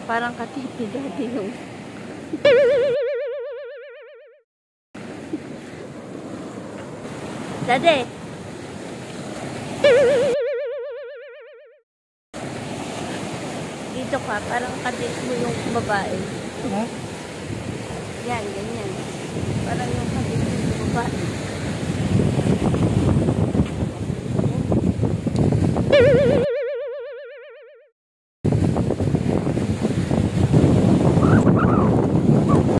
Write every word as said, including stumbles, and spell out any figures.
Parang katiti dati yung... Dade! Dito ka, parang katiti mo yung babae. Ha? Yan, ganyan. Parang yung katiti mo yung babae.